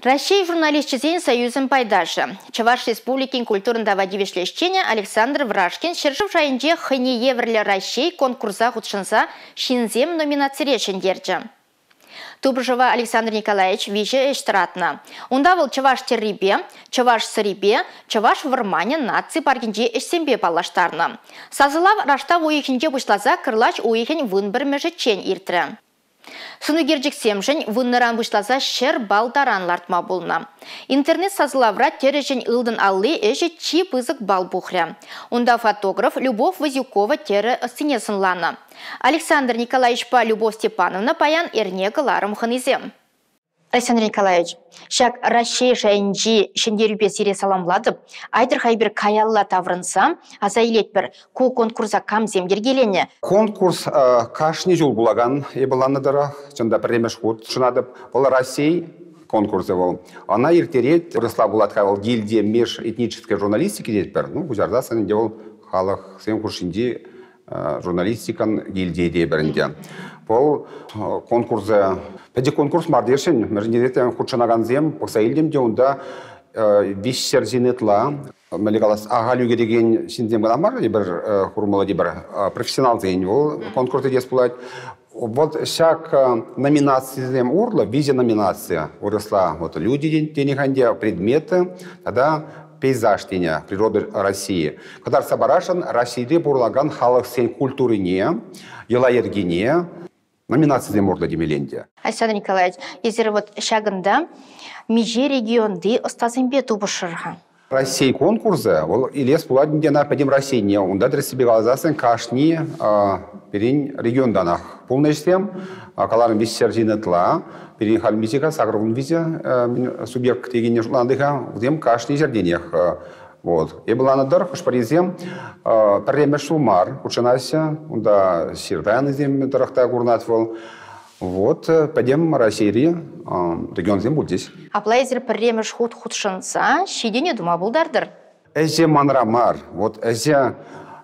Россия журналистчизен союзын пайдашы. Чуваш Республикин культурного дивишлещения Александр Врашкин шершив шайынже хыне еврлі Россия конкурса худшынса шинзем номинация шендерджі. Тубржева Александр Николаевич виже эштратна. Унда был чуваш террибе, чуваш сырибе, чуваш вармане наци паргинже эшсембе палаштарна. Сазылав рашта уйхинже бушлаза кырлач уйхин вынбір межечен иртірі. Сунугерджик семжен вынныран бушлаза шер балдаран лартма болна. Интернет сазылавра тережен ылдын аллы эжі чип ызык бал бухря. Унда фотограф Любовь Вазюкова тере сынесын лана. Александр Николаевич па Любовь Степановна паян эрнега ларым хынызем. Александр Николаевич, шак Россия шайынжи шендерюбе сире саламладып, айтыр хайбір каялла таврынса, азайлет бір ку конкурса камзем ергелене. Конкурс кашни жол булаган ебаланадыра, чында премеш худ шынадып, бұл Россия конкурсы был. Она иртерет, рысла буладка был гильдия меж этнической журналистики дед бір, ну, бузарда сәнін де был халық сен куршинде журналистикан гильдия де бірінде. Бұл конкурсы, пәде конкурс мардешін, мәржіндетен худшанаган зем, пақсайылдем де онда вишсер зенетла, мәлегалас ағалюге деген синдем ғаламар, бір хурмала де бір профессионал зейін, ол конкурсы дес болады. Вот шак номинация урла, визия номинация уросла, вот люди денеганде, предметы, тогда пейзаж теня, природа России. Когда собарашан, Россия бурлаган халық сен культуры не, ела ергене, номинация демурда демеленде. Александр Николаевич, если вот шагында меже регионды остазымбе тубышырға. Россия конкурсы, ол илес буладінде на пәдем Россия не, онда дресібе қалазасын кашни перен регионданах. Полный систем, каларын виссер жинетла, перен халмизика, сагрывун визе субъект тегене жландыға, вдем кашни жерденех. Вот. И была надар, хашпаризем, премеш шумар, кучанася, онда сирвян зем тарахта гурнатвал. Вот, пойдем России, регион зем будет здесь. А плейзер премеш худ худшанса, щедене дума булдардыр. Эзе манрамар, вот эзе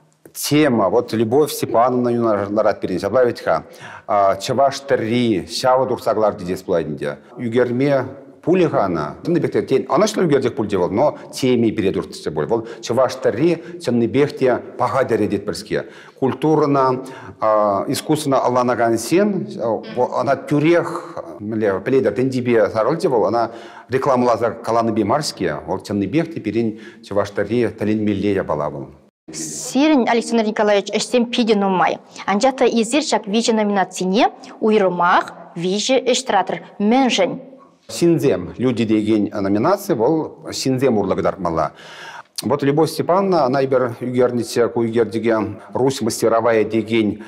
тема, вот Любовь Степановна нарад перенес, облавитха, чаваш три, шава дурсаглар дидес плайнде, югерме пулихана, она что югердек пульдевал, но теме передуртся боль. Вот чаваш три, теннебехте пагадере детперске. Культурно, искусственно Аллана Гансен, она тюрех, плейдер тендибе сарольдевал, она рекламала за каланы бимарские, вот теннебехте перен чаваш три, талин миллея балавал. Сирин Александр Николаевич эштем пиден умай. Анжата изирчак виже номинацине уйрымах виже эштратыр менжен. Синзем, люди деген номинации, был Синзем урлагодармала. Вот Любовь Степановна, она ибер югернице, куюгердиге Русь мастеровая деген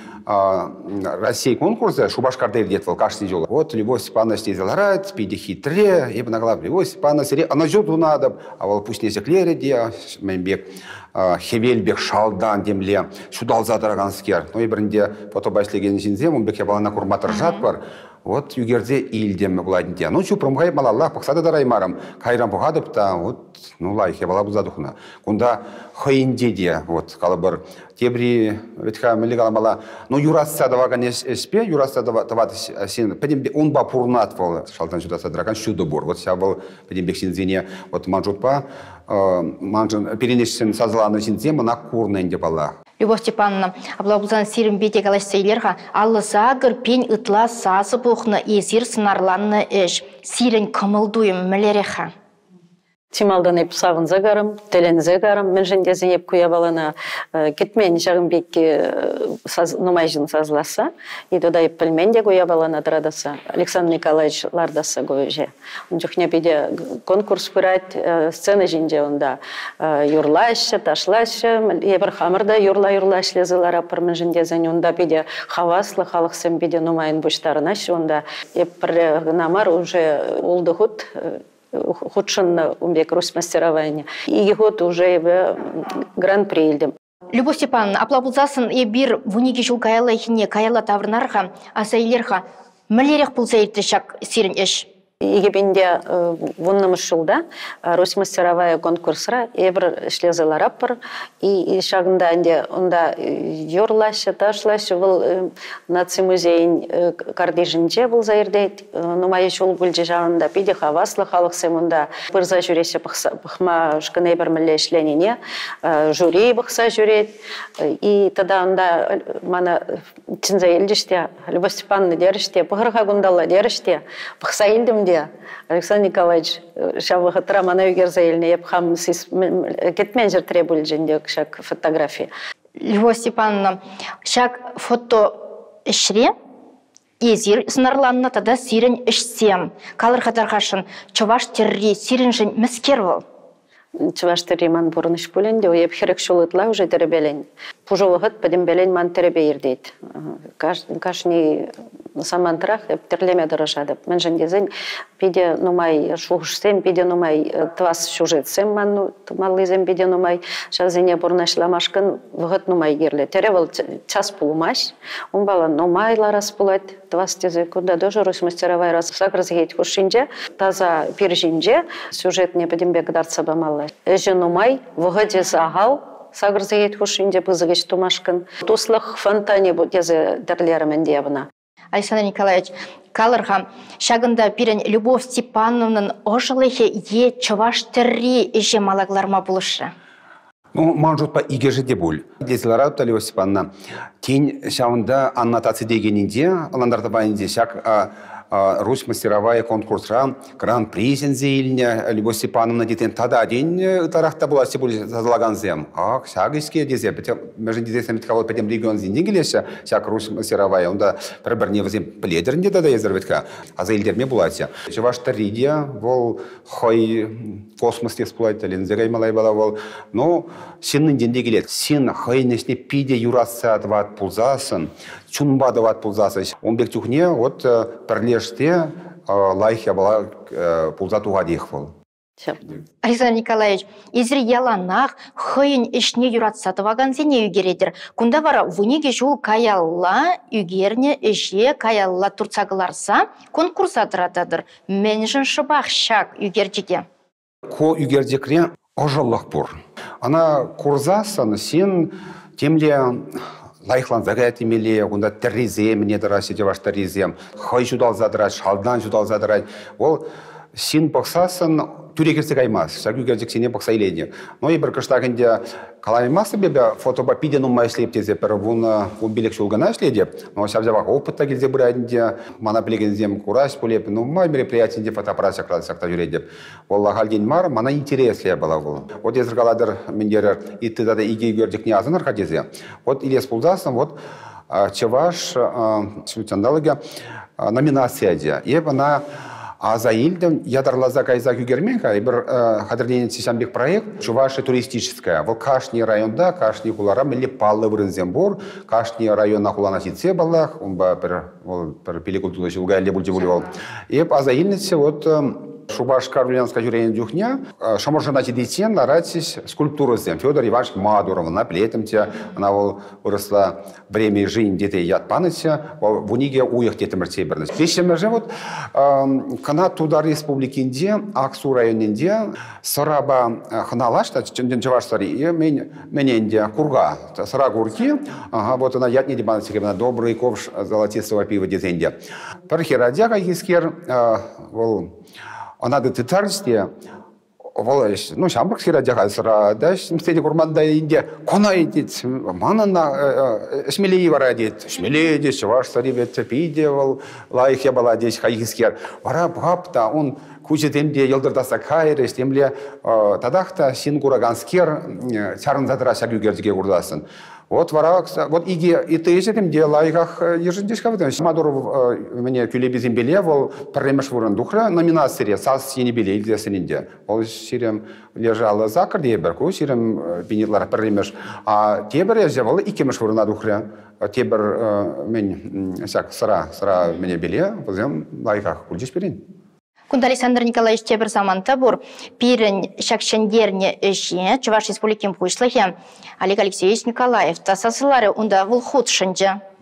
Россия конкурса, Шубашкардер детвал, каждый дел. Вот Любовь Степановна стезила рад, пиди хитре, и наглав Любовь Степановна, она ждет надо, а вот пусть не секлере де, мембек, Хевельбек, Шалдан, демле, Шудал задраганскер. Ну и бренде фотобайслеген Синзем, он беке балана курматыр жатпар. Вот югерде илдем гладинде. Ну чу промгай малаллах паксада дараймарам. Кайрам бухадып та вот ну лайхе бала бузадухна. Кунда хайинде де вот калабыр тебри ветха мелигала мала. Ну юрасса даваган эспе юрасса дават син педим он ба пурнат вол шалтан сюда садракан шуду бор. Вот ся был педим бексинзине вот манжутпа манжын перенесен сазланы синзема на курненде бала. Любовь Степановна, облабузан сирим бете галашсейлерха, аллы загыр пень ытла сасы пухна езир сынарланны эш. Сирен кымылдуем мілереха. Тималдан еп сағын загарым, тілін загарым, мен жендезін еп көя балана кетмен жағын бекке нумайжын сазласа, и тода еп пілмен де көя балана дырадаса, Александр Николаевич лардаса көже. Он жүхне беде конкурс пырать, сцена жінде онда юрлашы, ташлашы, ебір хамырда юрла-юрлашы лезылара пыр мен жендезін, онда беде хаваслы халық сен беде нумайын бұштарынашы, онда еп пір намар уже олды худ, худшин умбек Русь мастерования. И год уже в гран-при елдем. Любовь Степановна, аплабулзасын ебир вуниги жул каяла ихине каяла таврнарха, асайлерха, мілерек пулса ертішак сирен еш. Егебенде вуннымыш жылда Русь мастеровая конкурсра эбір шлезалар аппыр. И шагында анде онда юрлашы, ташлашы бұл наци музейін кардежінде бұл заирдейт. Нумайы жол бүлде жағында пиде хаваслы халық семунда пырза жүресе бұқма шкіне бір мүлі ішленіне жюри бұқса жүрет. И тогда онда мана чинза елдіште, Любовь Степановна деріште, бұғырға гундала деріште, бұқса елдімде. Александр Николаевич, шабы хатыра мана үйгер заеліне епхам кетмен жер требуль жендек шак фотография. Любовь Степановна, шак фото ішре, езір сынарланына тада сирен ішсем. Калыр қатарғашын, чуваш терри сирен жен мәскер бол. Чуваш терри ман бұрын іш бөленде, ойеп херек шолытла уже теребелен. Пужовығыт падем белен ман теребе ердейді. Кашни самантрах терлеме дорожады. Мен жендезен пиде нумай шухшсем, пиде нумай твас сюжетсем манну маллызем пиде нумай шазине бурнашламашкын вғыт нумай герле. Теревал час пулумаш, он бала нумайлар распулать, твас тезе куда тоже Русь мастеровая раз сакразгеть хушинже, таза пиржинже, сюжет не падем бегдарца бамалла. Эже нумай вғыде загал, сагрзагет хушинде пызыгеч тумашкын. Туслых фонтане бу тезе дерлермен дебна. Александр Николаевич, калырға шагында пирен Любовь Степановнын ожылығы е чуваш терри еже малагларма бұлышы? Ну, манжут по игеже дебуль. Дезлара Любовь Степановна, тень шаунда аннотации дегенинде, аландарда байнде шак Русь мастеровая конкурсра, гран-при зензейліне, Любовь Степановна детен тада день тарахта была сибуль залаган зем. Ах, шагиске дезе, между дезесем кого пойдем регион зиндигелеся, шак Русь мастеровая, онда приберне возем пледернде тада езерветка, а за ильдерме булатя. Чуваш таридия, вол хой космос тесплать, лензегай малай бала вол, но синный дендегелет, син хойнешне пиде юраса отват пулзасын, чунба дават пулзасын. Он бек тюхне, вот перлеште лайхя была пулзатуға дейхвал. Александр Николаевич, езір яланақ хойын ішне юратсаты ваганзене үгередір. Кунда вара вунеге жол каялла үгерне іже каялла турцағыларса конкурса тұратадыр. Менжін шыбақ шак үгердеге. Ко үгердекре ожаллах бұр. Ана курзасын сен темле лайхлан загайт емеле, онда терризем, не дырасы деваш терризем, хай жудал задырать, шалдан жудал задырать. Ол сен бақсасын түрекерсек аймас, шагу кердек сене бақса илейді. Но и бір кыштағынде қалаймасы бебе фотоба пиден ұмай шлеп тезе, бір вұн билек шулғана шледе. Но шабзавақ опытта келзе бұрайдынде, мана білегензем кураж полеп, ну май мероприятиенде фотоаппарат сақта жүреді. Ол лағалден мар, мана интересле была бұл. Вот езір қаладыр мендері итті дада иге көрдік не азынар қадезе. Вот илес пулзасын, вот чеваш сютандалыға номинация де. Еп ана Аза илдем ядарлаза кайза күгерменка, бір хадырленен сисамбек проект, Чувашия туристическая. Вол Кашни районда, Кашни кулара, милли паллы вырынзембор, Кашни районна кулана ситсе баллах, он ба бір пеликультула жылгайле бульте булевал. Еп аза илнetse, вот Шубашка Рулянская жюрейн дюхня, шаморжанати детен наратись скульптуру зем. Федор Иванович Мадуров, на плетемте, она выросла время жизни детей яд памяти, в униге уех детям ртеберность. Пещем же вот канат туда республики Индия, Аксу район Индия, Сараба ханалашта, ченчеваштари, и меня Индия курга, сарагурки, вот она яд не дебанцы, когда добрый ковш золотистого пива детенде. Пархирадяга искер, она до тетарсте, ну, шамбрак сирадяга сара, да, мстеди курманда Индия, кона идет, манана, смелее варадит, смелее здесь, чувашстари ветцепидевал, лайх я была здесь хайискер, вара бхапта, он куча темде елдырдаса кайрес, темле тадахта сингураганскер, чарын задра шагюгердиге курдасын. Вот варак, вот иге и ты этим делаях ежедневно в этом. Мадуров мне кюлебизим белевал, парремеш ворон духра номинации сас сине беле или сининде. Он сирем лежала за кардеберку, сирем пинитлар парремеш, а тебер я взял и кемеш ворона духра. Тебер мен сак сара мне беле, возьмем лайках кульдиш перин. Кунда Александр Николаевич тебір заманта бұр, пирін шакшендерне үшіне, Чуваш республикин пұйшлығы Олег Алексеевич Николаев, тасасылары онда вұл худ шынжа.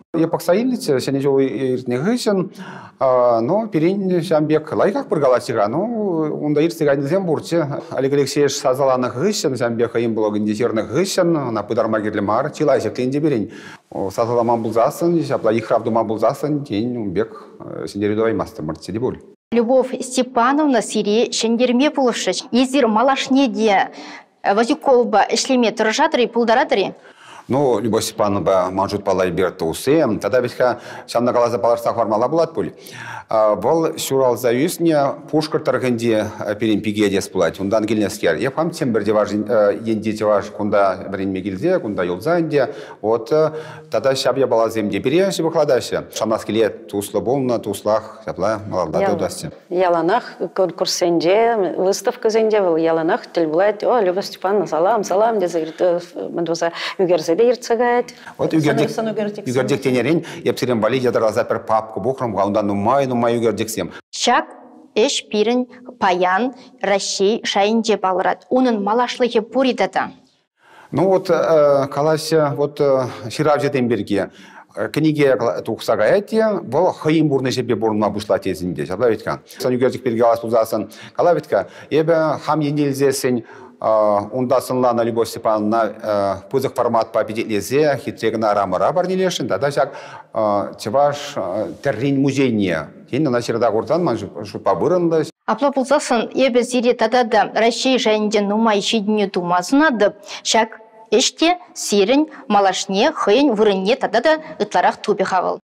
Я поксаилице, сене жол иртнегышен, но перен жамбек лайкак бір галасига, но онда иртега низем бурче. Олег Алексеевич сазаланық гышен, жамбека им блогын десерных гышен, на пыдарма герлемар, чилайся кленде берен. Сазаламан булзасын, жапла ихравдума булзасын, день умбек сендеридовай мастер марчеди бол. Любовь Степановна Сирии шендерме пулышыч. Ездер малашнеде Вазюколба ишлеме тұржатыры, пулдаратыры. Ну, Любовь Степановна манжут палай берті усе. Тогда ведь шамна қалаза паларсақ вармала болады бұл. Бұл шурал заюсне пушкар тарғынде перен пигедес бұлайды. Ондан келнескер. Епам тем бірде важ ендете важ кунда бірінме келде, кунда юлзанде. Вот тогда шабья бала земде бере шыбы қладашы. Шамнас келе туслы болна, туслах, шапла малалда дудасты. Яланах конкурсенде, выставка зенде был. Яланах тіл бұлайды. О, Любовь Степановна, салам, дезагірді. Мандуза үгерзе вот үгердек тенерен, епсерен вали жадырға запер папку бұқырымға, онда нумай үгердексем. Шак эш пирін паян Россия шайынде балырат. Оның малашлығы пуридата. Ну вот, калася, вот ширав жетен берге. Книге тухсага әте, бұл хайым бұрны жепе бұрынма бұшла тезінде. Жабла ветка. Сан үгердек берге алас бұлзасын. Кала ветка, ебі хам енелзесін, Ундасынлана Любовь Степановна пузык формат по пятилезе, хитрегна рамара барнилешин, да жак чеваш террин музейне. Енді на серда куртан ман жупа бұрындас. Апла пулзасын, ебі зире тадада Россия жайынде нумай шидіне тумасынады. Шак эште сирін малашне хыйын вырынне тадада ытларақ тупе хавыл.